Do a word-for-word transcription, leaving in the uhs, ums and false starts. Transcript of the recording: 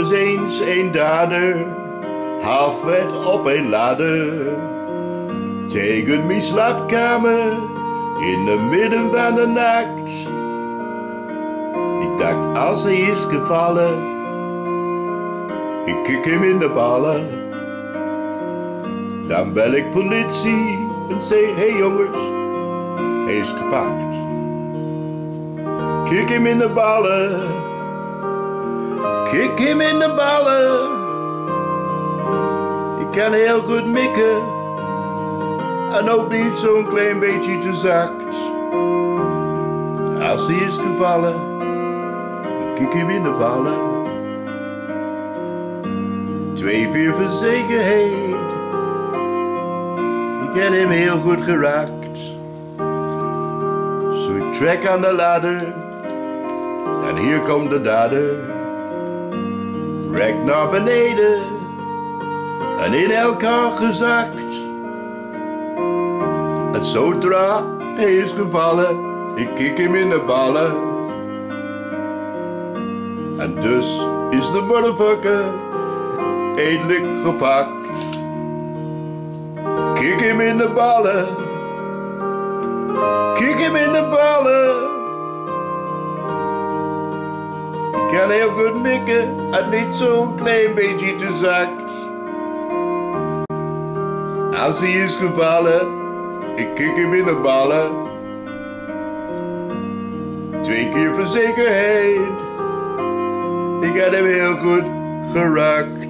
was eens een dader, halfweg op een ladder, tegen mijn slaapkamer, in het midden van de nacht. Ik dacht, als hij is gevallen, ik kik hem in de ballen. Dan bel ik politie en zeg, hé hey jongens, hij is gepakt. Kik hem in de ballen, kik hem in de ballen. Ik kan heel goed mikken en ook niet zo'n klein beetje te zacht. Als hij is gevallen, ik kik hem in de ballen. Twee, vier verzekerheid, ik heb hem heel goed geraakt. Zo ik trek aan de ladder en hier komt de dader. Rek naar beneden en in elkaar gezakt. En zodra hij is gevallen, ik kik hem in de ballen. En dus is de motherfucker eindelijk gepakt. Kik hem in de ballen, kik hem in de ballen. Ik kan heel goed mikken en niet zo'n klein beetje te zacht. Als hij is gevallen, ik kik hem in de ballen. Twee keer voor zekerheid, ik had hem heel goed geraakt.